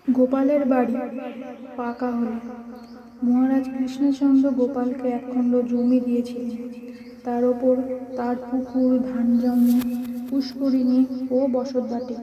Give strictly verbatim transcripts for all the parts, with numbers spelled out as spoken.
গোপালের বাড়ি পাকা হল। মহারাজ কৃষ্ণচন্দ্র গোপালকে একখণ্ড জমি দিয়েছিলেন। তার ওপর তার পুকুর, ধান জমি, পুষ্করিণী ও বসতবাটি।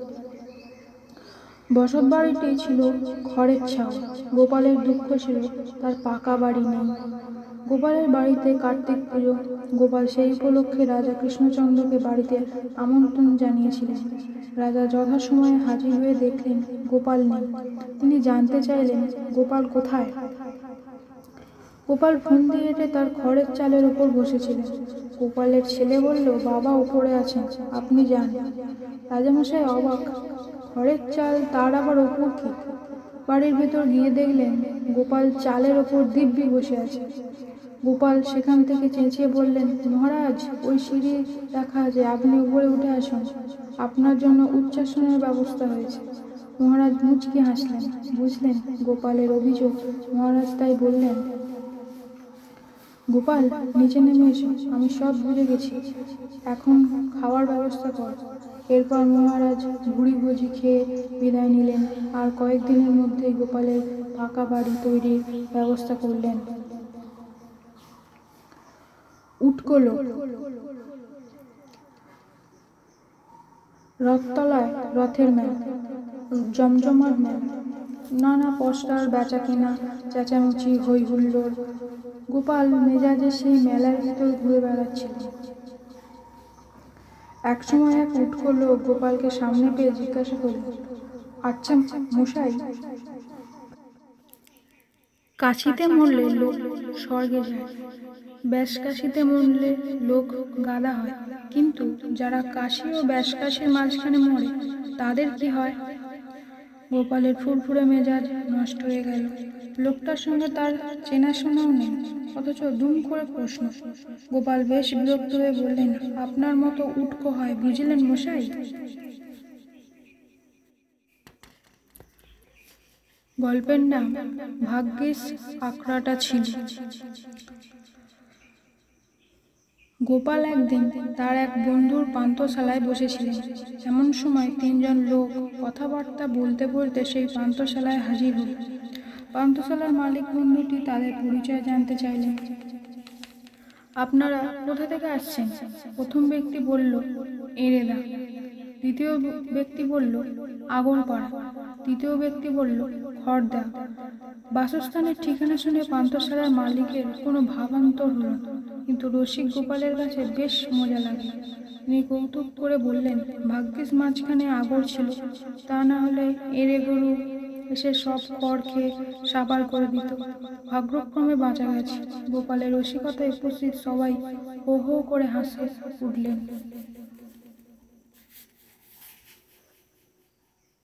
বসতবাড়িটি ছিল খড়ের ছাউনি। গোপালের দুঃখ ছিল তার পাকা বাড়ি নেই। গোপালের বাড়িতে কার্তিক পুজো। গোপাল সেই উপলক্ষে রাজা কৃষ্ণচন্দ্রকে বাড়িতে আমন্ত্রণ জানিয়েছিলেন। রাজা যথাসময়ে হাজির হয়ে দেখলেন গোপাল নেই। তিনি জানতে চাইলেন গোপাল কোথায়। গোপাল ফন্দি এঁটে তার খড়ের চালের ওপর বসেছিলেন। গোপালের ছেলে বলল, বাবা উপরে আছেন, আপনি যান। রাজামশাই অবাক, খড়ের চাল, তার আবার ওপর কি? বাড়ির ভেতর গিয়ে দেখলেন গোপাল চালের ওপর দিব্যি বসে আছে। গোপাল সেখান থেকে চেঁচিয়ে বললেন, মহারাজ, ওই সিঁড়ি দেখা আছে, আপনি উপরে উঠে আসুন, আপনার জন্য উচ্চাসনের ব্যবস্থা হয়েছে। মহারাজ মুচকি হাসলেন, বুঝলেন গোপালের অভিযোগ। মহারাজ তাই বললেন, গোপাল, নিচে নেমে এসো, আমি সব বুঝে গেছি, এখন খাওয়ার ব্যবস্থা কর। এরপর মহারাজ ভুড়ি ভোজি খেয়ে বিদায় নিলেন, আর কয়েকদিনের মধ্যেই গোপালের পাকা বাড়ি তৈরির ব্যবস্থা করলেন। উটকো লোক। রথতলায় রথের মেলা, জমজমাট মেলা, নানা পোস্টার, বেচা কেনা, চেঁচামেচি, হই হুল্লোড়। গোপাল মেজাজে সেই মেলার ভিতর ঘুরে বেড়াচ্ছিল। একসময় এক উটকো লোক গোপালকে সামনে পেয়ে জিজ্ঞাসা করল, আচ্ছা মশাই, কাশিতে মরলে লোক স্বর্গে যায়, ব্যাসকাশিতে মরলে লোক গাদা হয়, কিন্তু যারা কাশি ও ব্যাসকাশির মাঝখানে মরে তাদের কি হয়? গোপালের ফুরফুরে মেজাজ নষ্ট হয়ে গেল। লোকটার সঙ্গে তার চেনাশোনাও নেই, অথচ দুম করে প্রশ্ন। গোপাল বেশ বিরক্ত হয়ে বললেন, আপনার মতো উটকো হয়, বুঝলেন মশাই? গল্পের নাম ভাগ্যিস আখড়াটা ছিল। গোপাল একদিন তার এক বন্ধুর পান্থশালায় বসেছিলেন। এমন সময় তিনজন লোক কথাবার্তা বলতে বলতে সেই পান্থশালায় হাজির হল। পান্থশালার মালিক বন্ধুটি তাদের পরিচয় জানতে চাইলেন। আপনারা কোথা থেকে আসছেন? প্রথম ব্যক্তি বলল, এরেদা। দ্বিতীয় ব্যক্তি বলল, আগরপাড়া। তৃতীয় ব্যক্তি বলল, খড়দা। বাসস্থানের ঠিকানা শুনে পান্থশালার মালিকের কোনো ভাবান্তর হল না, কিন্তু রসিক গোপালের কাছে বেশ মজা লাগলো। তিনি কৌতুক করে বললেন, ভাগ্যিস মাঝখানে আগর ছিল, তা না হলে এরে গরু এসে সব খড় খেয়ে সাবার করে দিত। ভাগ্যক্রমে বাঁচা গেছে। গোপালের রসিকতায় উপস্থিত সবাই হো হো করে হাসে উঠলেন।